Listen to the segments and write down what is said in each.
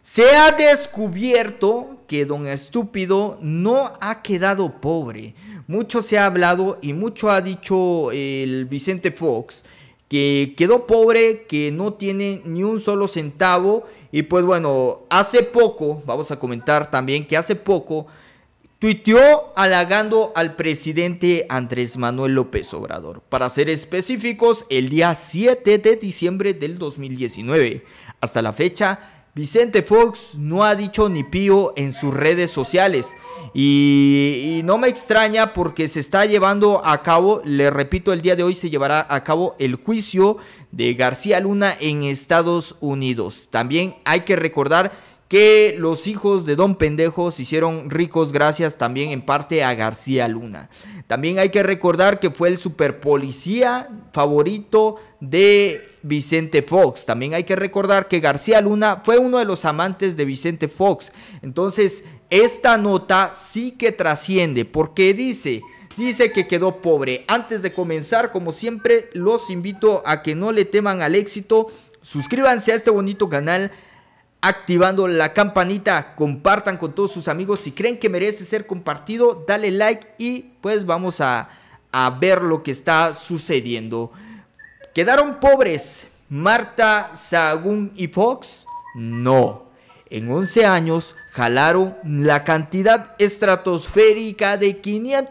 Se ha descubierto que don Estúpido no ha quedado pobre. Mucho se ha hablado y mucho ha dicho el Vicente Fox que quedó pobre, que no tiene ni un solo centavo. Y pues bueno, hace poco, vamos a comentar también que hace poco tuiteó halagando al presidente Andrés Manuel López Obrador. Para ser específicos, el día 7 de diciembre del 2019. Hasta la fecha, Vicente Fox no ha dicho ni pío en sus redes sociales. Y no me extraña porque se está llevando a cabo, le repito, el día de hoy se llevará a cabo el juicio de García Luna en Estados Unidos. También hay que recordar que los hijos de Don Pendejo se hicieron ricos gracias también en parte a García Luna. También hay que recordar que fue el superpolicía favorito de Vicente Fox. También hay que recordar que García Luna fue uno de los amantes de Vicente Fox. Entonces, esta nota sí que trasciende porque dice que quedó pobre. Antes de comenzar, como siempre, los invito a que no le teman al éxito. Suscríbanse a este bonito canal activando la campanita, compartan con todos sus amigos. Si creen que merece ser compartido, dale like y pues vamos a ver lo que está sucediendo. ¿Quedaron pobres Marta, Sahagún y Fox? No. En 11 años jalaron la cantidad estratosférica de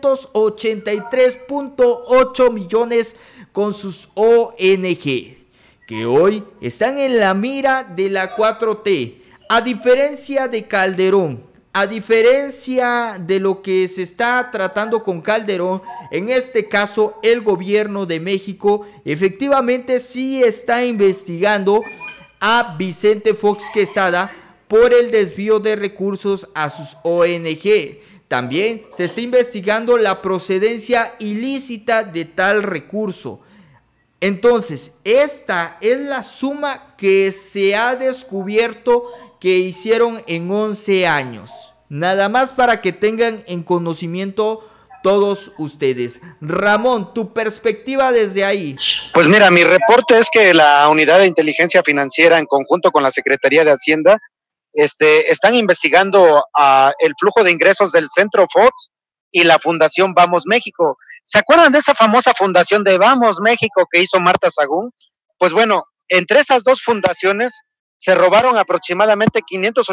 583.8 millones con sus ONG, que hoy están en la mira de la 4T. A diferencia de Calderón, a diferencia de lo que se está tratando con Calderón, en este caso el gobierno de México efectivamente sí está investigando a Vicente Fox Quesada por el desvío de recursos a sus ONG. También se está investigando la procedencia ilícita de tal recurso. Entonces, esta es la suma que se ha descubierto que hicieron en 11 años. Nada más para que tengan en conocimiento todos ustedes. Ramón, tu perspectiva desde ahí. Pues mira, mi reporte es que la Unidad de Inteligencia Financiera en conjunto con la Secretaría de Hacienda están investigando el flujo de ingresos del Centro Fox y la Fundación Vamos México. ¿Se acuerdan de esa famosa fundación de Vamos México que hizo Marta Sahagún? Pues bueno, entre esas dos fundaciones se robaron aproximadamente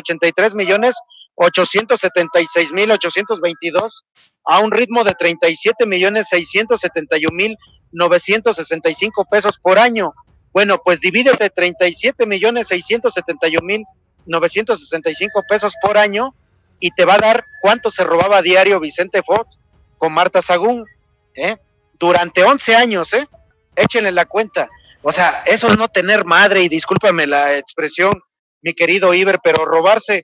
583,876,822 a un ritmo de 37,671,965 pesos por año. Bueno, pues divídete 37,671,965 pesos por año y te va a dar cuánto se robaba a diario Vicente Fox con Marta Sahagún, durante 11 años, échenle la cuenta. O sea, eso es no tener madre, y discúlpame la expresión, mi querido Iber, pero robarse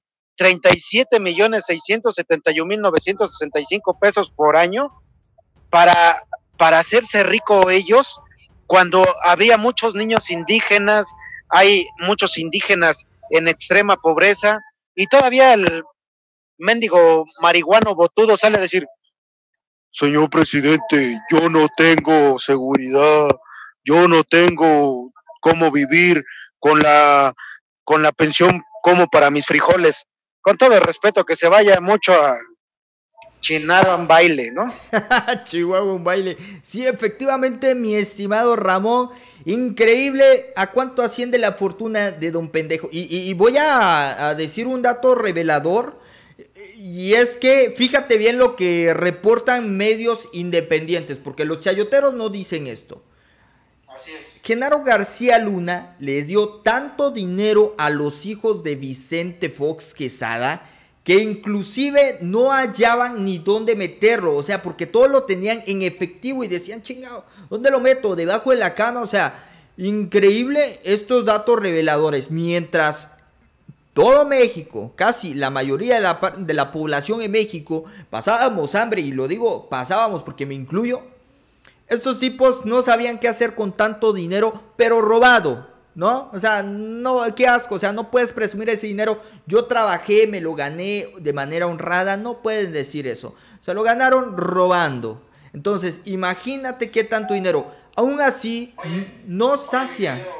37,671,965 pesos por año para hacerse rico ellos, cuando había muchos niños indígenas, hay muchos indígenas en extrema pobreza, y todavía el mendigo marihuano botudo sale a decir: señor presidente, yo no tengo seguridad, yo no tengo cómo vivir con la pensión como para mis frijoles. Con todo el respeto, que se vaya mucho a Chihuahua un baile, ¿no? Chihuahua un baile. Sí, efectivamente, mi estimado Ramón, increíble a cuánto asciende la fortuna de Don Pendejo. Y voy a decir un dato revelador. Y es que fíjate bien lo que reportan medios independientes, porque los chayoteros no dicen esto. Así es. Genaro García Luna le dio tanto dinero a los hijos de Vicente Fox Quesada que inclusive no hallaban ni dónde meterlo. O sea, porque todo lo tenían en efectivo y decían: chingado, ¿dónde lo meto? ¿Debajo de la cama? O sea, increíble estos datos reveladores. Mientras todo México, casi la mayoría de la población en México, pasábamos hambre, y lo digo pasábamos porque me incluyo, estos tipos no sabían qué hacer con tanto dinero, pero robado, ¿no? O sea, no, qué asco, o sea, no puedes presumir ese dinero. Yo trabajé, me lo gané de manera honrada, no pueden decir eso. O sea, lo ganaron robando. Entonces, imagínate qué tanto dinero. Aún así, no sacia.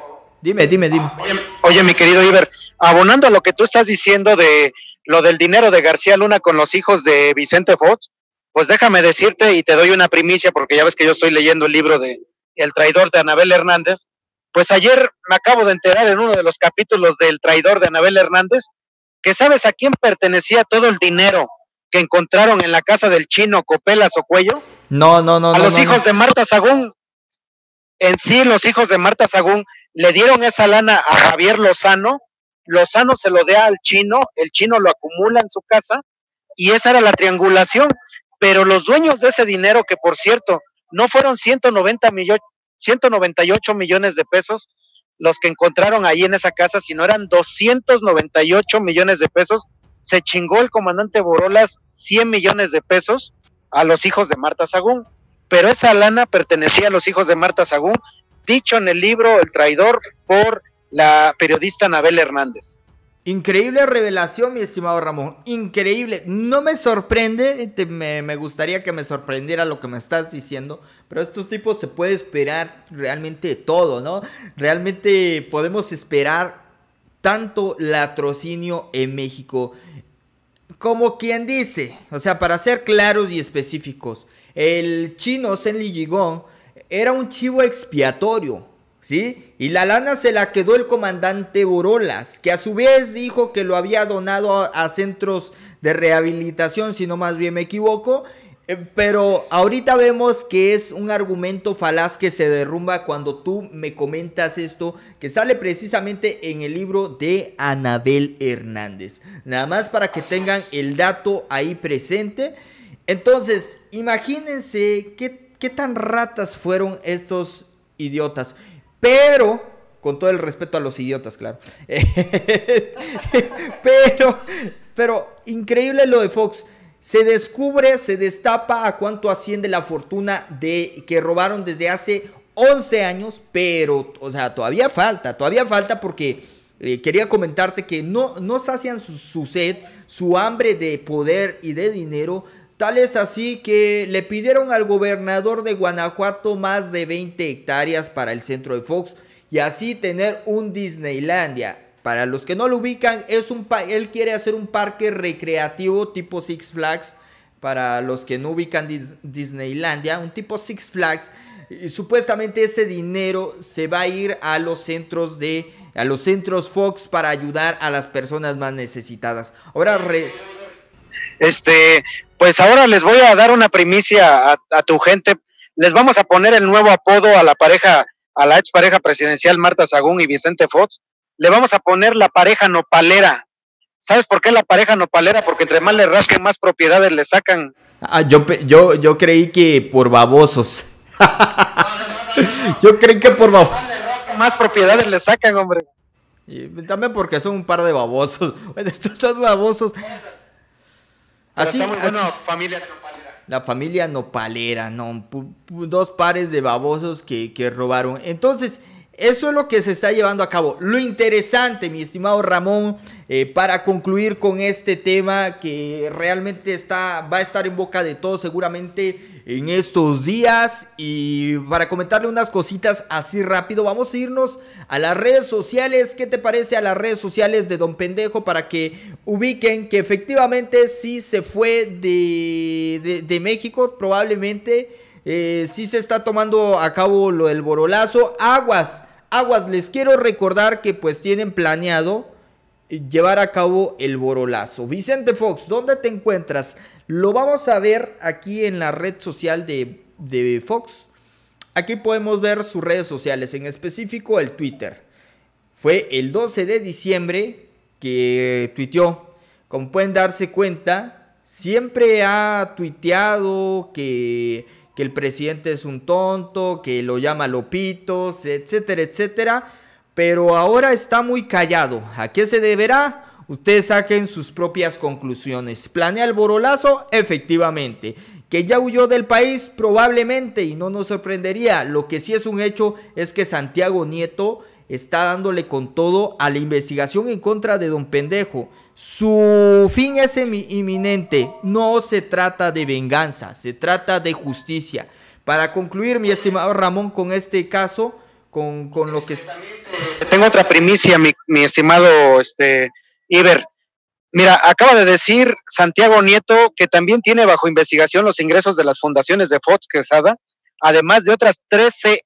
Dime. Oye, mi querido Iber, abonando a lo que tú estás diciendo de lo del dinero de García Luna con los hijos de Vicente Fox, pues déjame decirte y te doy una primicia porque ya ves que yo estoy leyendo el libro de El traidor de Anabel Hernández. Pues ayer me acabo de enterar en uno de los capítulos del traidor de Anabel Hernández que sabes a quién pertenecía todo el dinero que encontraron en la casa del chino Copelas o Cuello. No. A los hijos de Marta Sagún. En sí, los hijos de Marta Sagún le dieron esa lana a Javier Lozano. Lozano se lo da al chino, el chino lo acumula en su casa y esa era la triangulación. Pero los dueños de ese dinero, que por cierto, no fueron 198 millones de pesos los que encontraron ahí en esa casa, sino eran 298 millones de pesos. Se chingó el comandante Borolas 100 millones de pesos a los hijos de Marta Sagún. Pero esa lana pertenecía a los hijos de Marta Sagún, dicho en el libro El traidor por la periodista Anabel Hernández. Increíble revelación, mi estimado Ramón, increíble. No me sorprende, me gustaría que me sorprendiera lo que me estás diciendo, pero estos tipos se puede esperar realmente de todo, ¿no? Realmente podemos esperar tanto latrocinio en México como quien dice, o sea, para ser claros y específicos, el chino Zenli Yigong era un chivo expiatorio, ¿sí? Y la lana se la quedó el comandante Borolas, que a su vez dijo que lo había donado a centros de rehabilitación, si no más bien me equivoco. Pero ahorita vemos que es un argumento falaz que se derrumba cuando tú me comentas esto, que sale precisamente en el libro de Anabel Hernández. Nada más para que tengan el dato ahí presente. Entonces, imagínense qué tan ratas fueron estos idiotas. Pero, con todo el respeto a los idiotas, claro. pero, increíble lo de Fox. Se descubre, se destapa a cuánto asciende la fortuna que robaron desde hace 11 años. Pero, o sea, todavía falta porque quería comentarte que no sacian su sed, su hambre de poder y de dinero. Tal es así que le pidieron al gobernador de Guanajuato más de 20 hectáreas para el centro de Fox y así tener un Disneylandia. Para los que no lo ubican, él quiere hacer un parque recreativo tipo Six Flags. Para los que no ubican Disneylandia, un tipo Six Flags. Y supuestamente ese dinero se va a ir a los centros Fox para ayudar a las personas más necesitadas. Ahora pues ahora les voy a dar una primicia a tu gente. Les vamos a poner el nuevo apodo a la expareja presidencial Marta Sagún y Vicente Fox. Le vamos a poner la pareja nopalera. ¿Sabes por qué la pareja nopalera? Porque entre más le rasquen, más propiedades le sacan. Yo creí que por babosos. Yo creí que por babosos. Más propiedades le sacan, hombre. Y también porque son un par de babosos. Estos babosos. Así, familia nopalera. La familia nopalera, no, dos pares de babosos que robaron. Entonces, eso es lo que se está llevando a cabo. Lo interesante, mi estimado Ramón, para concluir con este tema que realmente va a estar en boca de todos seguramente en estos días. Y para comentarle unas cositas así rápido, vamos a irnos a las redes sociales. ¿Qué te parece a las redes sociales de Don Pendejo? Para que ubiquen que efectivamente sí se fue de México, probablemente. Sí se está tomando a cabo lo del borolazo. Aguas, les quiero recordar que pues tienen planeado llevar a cabo el borolazo. Vicente Fox, ¿dónde te encuentras? Lo vamos a ver aquí en la red social de Fox. Aquí podemos ver sus redes sociales, en específico el Twitter. Fue el 12 de diciembre que tuiteó. Como pueden darse cuenta, siempre ha tuiteado que el presidente es un tonto, que lo llama lopitos, etcétera, etcétera. Pero ahora está muy callado. ¿A qué se deberá? Ustedes saquen sus propias conclusiones. ¿Planea el borolazo? Efectivamente. ¿Que ya huyó del país? Probablemente, y no nos sorprendería. Lo que sí es un hecho es que Santiago Nieto está dándole con todo a la investigación en contra de Don Pendejo. Su fin es inminente. No se trata de venganza, se trata de justicia. Para concluir, mi estimado Ramón, con este caso, con lo que... Tengo otra primicia, mi estimado Iber. Mira, acaba de decir Santiago Nieto que también tiene bajo investigación los ingresos de las fundaciones de Fox Quesada, además de otras 13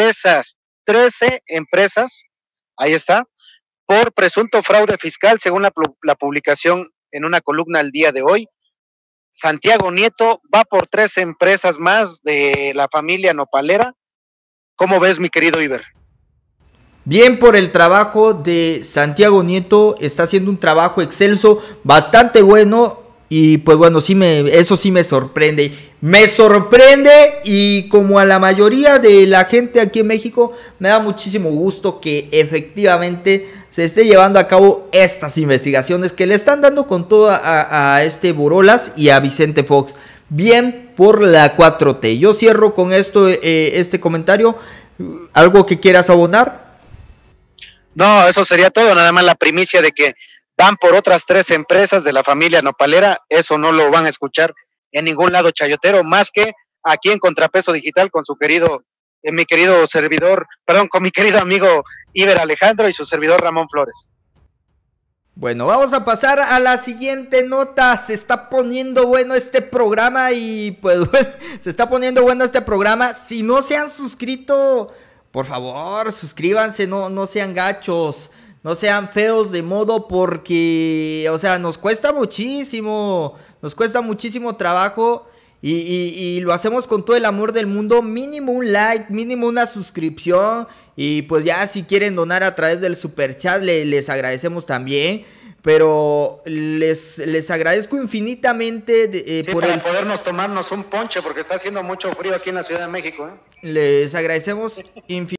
empresas, ahí está, por presunto fraude fiscal, según la publicación en una columna el día de hoy. Santiago Nieto va por 13 empresas más de la familia nopalera. ¿Cómo ves, mi querido Iber? Bien por el trabajo de Santiago Nieto, está haciendo un trabajo excelso, bastante bueno y pues bueno, eso sí me sorprende. Me sorprende y como a la mayoría de la gente aquí en México, me da muchísimo gusto que efectivamente se esté llevando a cabo estas investigaciones que le están dando con todo a Borolas y a Vicente Fox. Bien por la 4T. Yo cierro con esto este comentario. ¿Algo que quieras abonar? No, eso sería todo, nada más la primicia de que van por otras 3 empresas de la familia nopalera, eso no lo van a escuchar en ningún lado chayotero, más que aquí en Contrapeso Digital con mi querido servidor, perdón, con mi querido amigo Iber Alejandro y su servidor Ramón Flores. Bueno, vamos a pasar a la siguiente nota. Se está poniendo bueno este programa y pues se está poniendo bueno este programa. Si no se han suscrito, por favor, suscríbanse, no sean gachos, no sean feos de modo porque, o sea, nos cuesta muchísimo trabajo y lo hacemos con todo el amor del mundo. Mínimo un like, mínimo una suscripción y pues ya si quieren donar a través del superchat les agradecemos también. Pero les agradezco infinitamente para podernos tomarnos un ponche porque está haciendo mucho frío aquí en la Ciudad de México. Les agradecemos infinitamente.